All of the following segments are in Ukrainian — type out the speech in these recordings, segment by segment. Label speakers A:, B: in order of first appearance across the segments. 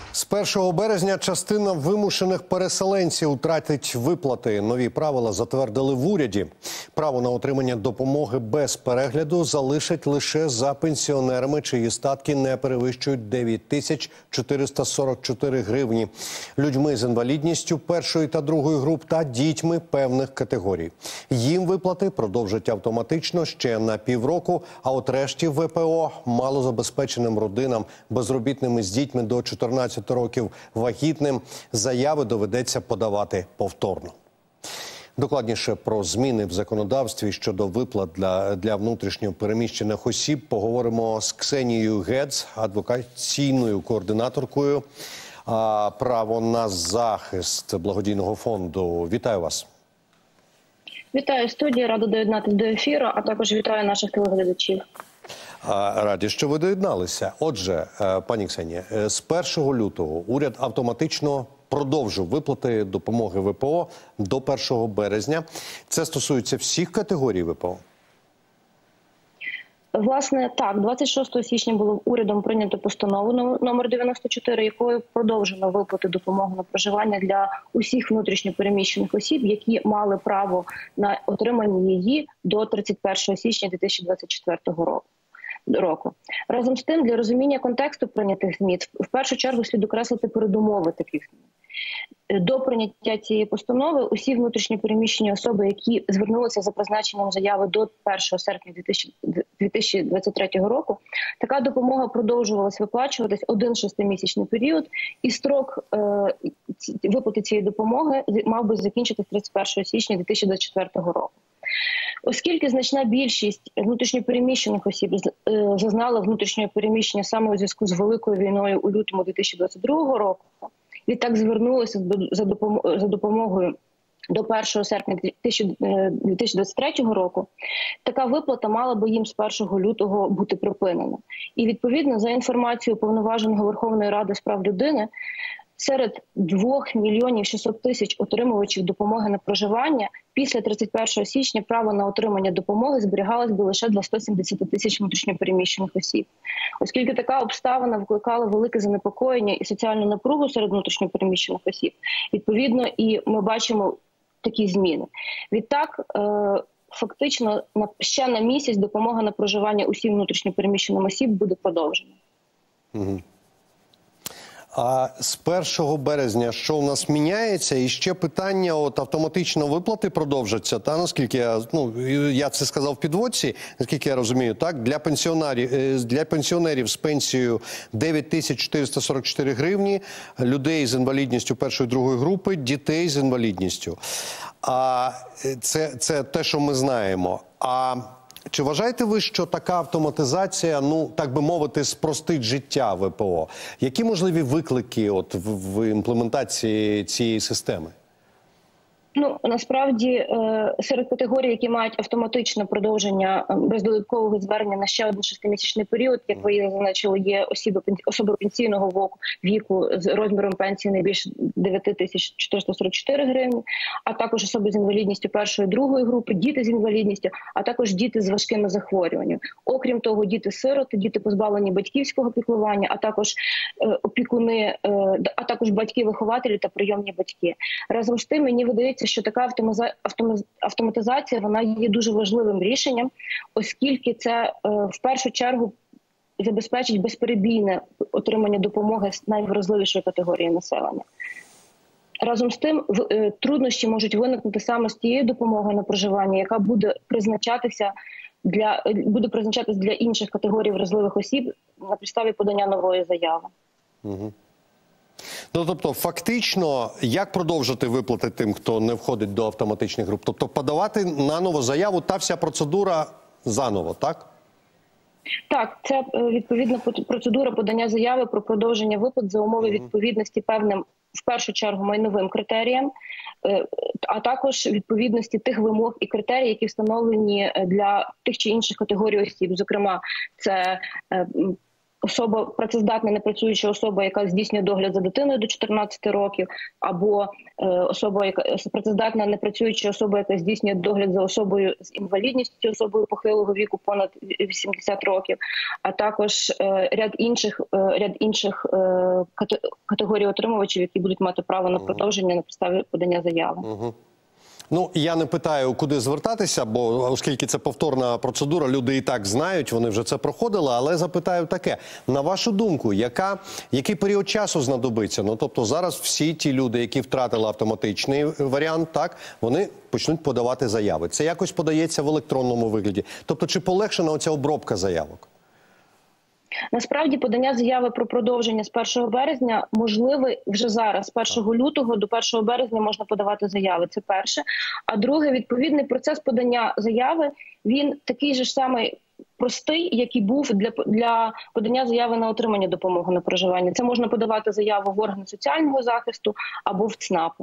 A: З 1 березня частина вимушених переселенців втратить виплати. Нові правила затвердили в уряді. Право на отримання допомоги без перегляду залишать лише за пенсіонерами, чиї статки не перевищують 9444 гривні, людьми з інвалідністю першої та другої груп та дітьми певних категорій. Їм виплати продовжать автоматично ще на півроку, а от решті ВПО малозабезпеченим родинам, безробітними з дітьми до 14 років, вагітним, заяви доведеться подавати повторно. Докладніше про зміни в законодавстві щодо виплат для внутрішньо переміщених осіб поговоримо з Ксенією Гец, адвокаційною координаторкою «Право на захист» благодійного фонду. Вітаю вас.
B: Вітаю студії, рада доєднатися до ефіру, а також вітаю наших телеглядачів.
A: Раді, що ви доєдналися. Отже, пані Ксенія, з 1 лютого уряд автоматично продовжив виплати допомоги ВПО до 1 березня. Це стосується всіх категорій ВПО?
B: Власне, так. 26 січня було урядом прийнято постанову номер 94, якою продовжено виплати допомоги на проживання для усіх внутрішньо переміщених осіб, які мали право на отримання її до 31 січня 2024 року. Разом з тим, для розуміння контексту прийнятих змін, в першу чергу слід окреслити передумови таких змін. До прийняття цієї постанови усі внутрішньо переміщені особи, які звернулися за призначенням заяви до 1 серпня 2023 року, така допомога продовжувалась виплачуватись один 6-місячний період, і строк виплати цієї допомоги мав би закінчитись 31 січня 2024 року. Оскільки значна більшість внутрішньопереміщених осіб зазнала внутрішнього переміщення саме у зв'язку з Великою війною у лютому 2022 року, відтак звернулися за допомогою до 1 серпня 2023 року, така виплата мала би їм з 1 лютого бути припинена. І відповідно, за інформацією Уповноваженого Верховної Ради з прав людини, серед 2 мільйонів 600 тисяч отримувачів допомоги на проживання після 31 січня право на отримання допомоги зберігалось би лише для 170 тисяч внутрішньопереміщених осіб. Оскільки така обставина викликала велике занепокоєння і соціальну напругу серед внутрішньопереміщених осіб, відповідно, і ми бачимо такі зміни. Відтак, фактично, ще на місяць допомога на проживання усім внутрішньопереміщеним осіб буде продовжена.
A: А з 1 березня що у нас міняється? І ще питання, автоматично виплати продовжаться, наскільки я це сказав в підводці, наскільки я розумію, так? Для пенсіонерів з пенсією 9444 гривні, людей з інвалідністю першої і другої групи, дітей з інвалідністю. Це те, що ми знаємо. Чи вважаєте ви, що така автоматизація, так би мовити, спростить життя ВПО? Які можливі виклики в імплементації цієї системи?
B: Насправді, серед категорій, які мають автоматичне продовження без додаткового звернення на ще один 6-місячний період, як ви зазначили, є особи пенсійного віку з розміром пенсії не більше 9444 гривні, а також особи з інвалідністю першої і другої групи, діти з інвалідністю, а також діти з важкими захворюваннями. Окрім того, діти-сироти, діти позбавлені батьківського піклування, а також опікуни, а також батьки-вихователі та прийомні батьки. Разом з тим, мені видається, що така автоматизація, вона є дуже важливим рішенням, оскільки це в першу чергу забезпечить безперебійне отримання допомоги з найвразливішої категорії населення. Разом з тим, труднощі можуть виникнути саме з тією допомогою на проживання, яка буде призначатися для інших категорій вразливих осіб на підставі подання нової заяви.
A: Тобто, фактично, як продовжити виплати тим, хто не входить до автоматичних груп? Тобто, подавати наново заяву, та вся процедура заново, так?
B: Так, це відповідна процедура подання заяви про продовження виплат за умови відповідності певним, в першу чергу, майновим критеріям, а також відповідності тих вимог і критерій, які встановлені для тих чи інших категорій осіб. Зокрема, це особа, працездатна непрацююча особа, яка здійснює догляд за дитиною до 14 років, або працездатна непрацююча особа, яка здійснює догляд за особою з інвалідністю, особою похилого віку понад 80 років, а також ряд інших категорій отримувачів, які будуть мати право на продовження на підставі подання заяви.
A: Ну, я не питаю, куди звертатися, бо оскільки це повторна процедура, люди і так знають, вони вже це проходили, але запитаю таке. На вашу думку, який період часу знадобиться? Ну, тобто зараз всі ті люди, які втратили автоматичний варіант, так, вони почнуть подавати заяви. Це якось подається в електронному вигляді. Тобто, чи полегшена оця обробка заявок?
B: Насправді подання заяви про продовження з 1 березня можливе вже зараз. З 1 лютого до 1 березня можна подавати заяви. Це перше. А друге, відповідний процес подання заяви, він такий же ж самий простий, який був для подання заяви на отримання допомоги на проживання. Це можна подавати заяву в органи соціального захисту або в ЦНАПу.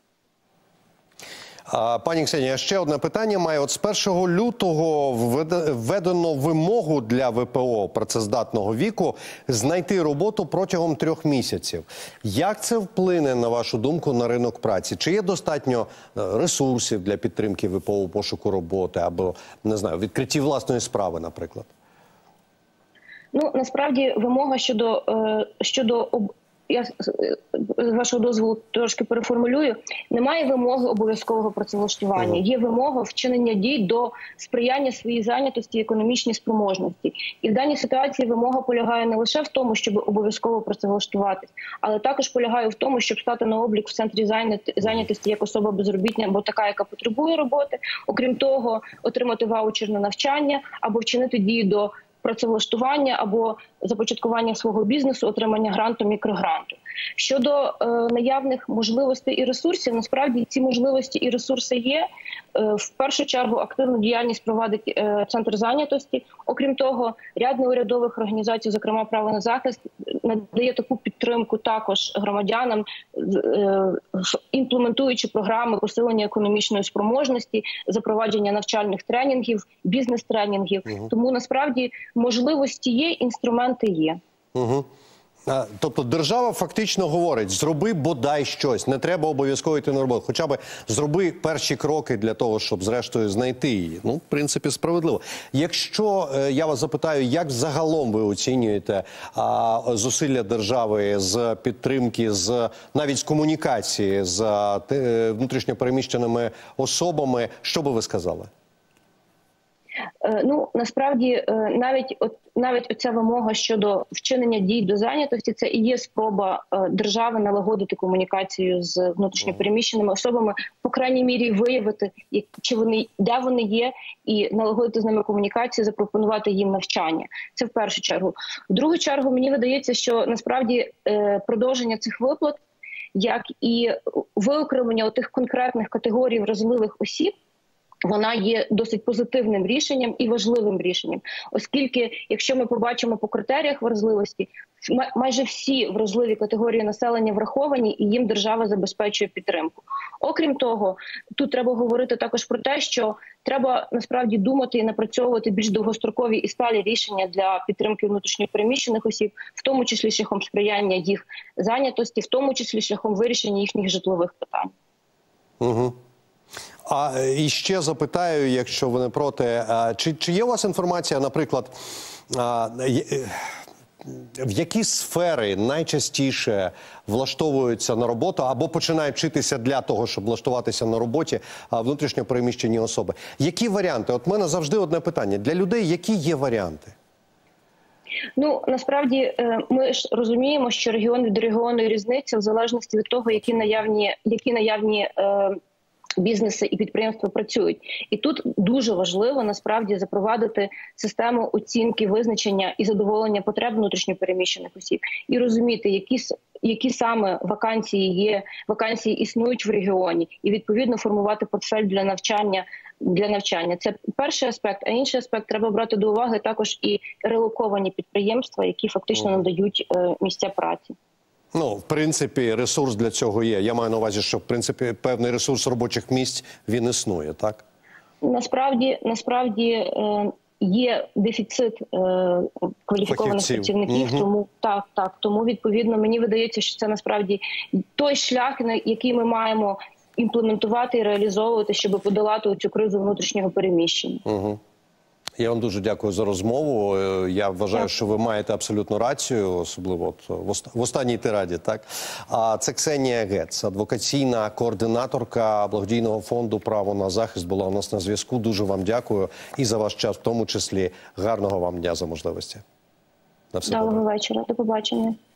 A: Пані Ксенія, ще одне питання маю. От з 1 лютого введено вимогу для ВПО працездатного віку знайти роботу протягом 3 місяців. Як це вплине, на вашу думку, на ринок праці? Чи є достатньо ресурсів для підтримки ВПО у пошуку роботи або, не знаю, відкритті власної справи, наприклад?
B: Ну, насправді, вимога щодо я з вашого дозволу трошки переформулюю, немає вимоги обов'язкового працевлаштування. Є вимога вчинення дій до сприяння своїй зайнятості і економічній спроможності. І в даній ситуації вимога полягає не лише в тому, щоб обов'язково працевлаштуватись, але також полягає в тому, щоб стати на облік в центрі зайнятості як особа безробітна або така, яка потребує роботи. Окрім того, отримати ваучер на навчання або вчинити дії до працевлаштування або започаткування свого бізнесу, отримання гранту, мікрогранту. Щодо наявних можливостей і ресурсів, насправді ці можливості і ресурси є. В першу чергу активну діяльність провадить Центр зайнятості. Окрім того, ряд неурядових організацій, зокрема «Право на захист», надає таку підтримку також громадянам, імплементуючи програми посилення економічної спроможності, запровадження навчальних тренінгів, бізнес-тренінгів. Тому, насправді, можливості є, інструменти є.
A: Тобто держава фактично говорить, зроби бодай щось, не треба обов'язково йти на роботу, хоча б зроби перші кроки для того, щоб зрештою знайти її. Ну, в принципі, справедливо. Якщо я вас запитаю, як загалом ви оцінюєте зусилля держави з підтримки, навіть з комунікації з внутрішньо переміщеними особами, що би ви сказали?
B: Ну, насправді, навіть оця вимога щодо вчинення дій до зайнятості, це і є спроба держави налагодити комунікацію з внутрішньопереміщеними особами, по крайній мірі виявити, де вони є, і налагодити з ними комунікацію, запропонувати їм навчання. Це в першу чергу. В другу чергу, мені видається, що насправді продовження цих виплат, як і виокремлення тих конкретних категорій вразливих осіб, вона є досить позитивним рішенням і важливим рішенням, оскільки, якщо ми побачимо по критеріях вразливості, майже всі вразливі категорії населення враховані, і їм держава забезпечує підтримку. Окрім того, тут треба говорити також про те, що треба насправді думати і напрацьовувати більш довгострокові і сталі рішення для підтримки внутрішньопереміщених осіб, в тому числі шляхом сприяння їх зайнятості, в тому числі шляхом вирішення їхніх житлових питань.
A: І ще запитаю, якщо ви не проти, чи є у вас інформація, наприклад, в які сфери найчастіше влаштовуються на роботу або починають вчитися для того, щоб влаштуватися на роботі внутрішньо переміщені особи? Які варіанти? От в мене завжди одне питання. Для людей які є варіанти?
B: Ну, насправді, ми ж розуміємо, що регіон від регіону різниця в залежності від того, які наявні бізнеси і підприємства працюють. І тут дуже важливо, насправді, запровадити систему оцінки, визначення і задоволення потреб внутрішньопереміщених осіб. І розуміти, які саме вакансії існують в регіоні. І, відповідно, формувати портфель для навчання. Це перший аспект. А інший аспект, треба брати до уваги також і релоковані підприємства, які фактично надають місця праці.
A: Ну, в принципі, ресурс для цього є. Я маю на увазі, що, в принципі, певний ресурс робочих місць, він існує, так?
B: Насправді, є дефіцит кваліфікованих
A: Фахівців.
B: працівників. Тому тому відповідно мені видається, що це насправді той шлях, на який ми маємо імплементувати і реалізовувати, щоб подолати цю кризу внутрішнього переміщення.
A: Я вам дуже дякую за розмову. Я вважаю, що ви маєте абсолютну рацію, особливо в останній тираді. Так? А це Ксенія Гец, адвокаційна координаторка благодійного фонду «Право на захист», була у нас на зв'язку. Дуже вам дякую і за ваш час, в тому числі. Гарного вам дня за можливості. На все добре.
B: Доброго вечора. До побачення.